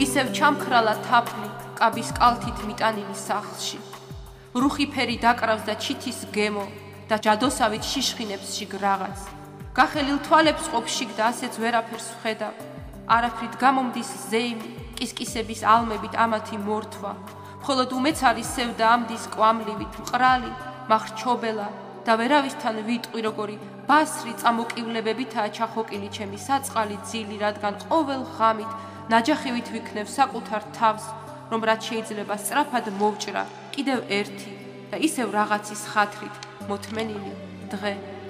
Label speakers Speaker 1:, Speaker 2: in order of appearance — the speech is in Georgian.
Speaker 1: ისევ ჩამქრალა თაფლი კაბის კალთით მიტანილი სახლში. რუხი ფერი დაკრავს და ჩითის გემო და ჯადოსავით შიშხინებს შიგ რაღაც. გახელილ თვალებს ყოფ შიგ და ასეც ვერაფერს ვხედავ. არაფრით გამომდის ზეიმი, კისკისების ალმებით ამათი მორთვა. მხოლოდ უმეცარი სევდა ამდის კვამლივით, მყრალი, მახრჩობელა და ვერავისთან ვიტყვი როგორი ბასრი წამოკივლებებითაა ჩახოკილი ჩემი საწყალი ძილი, რადგან ყოველ ღამით ნაჯახივით ვიქნევ საკუთარ თავს, რომ რაც შეიძლება სწრაფად მოვჭრა კიდევ ერთი და ისევ რაღაცის ხათრით მოთმენილი დღე.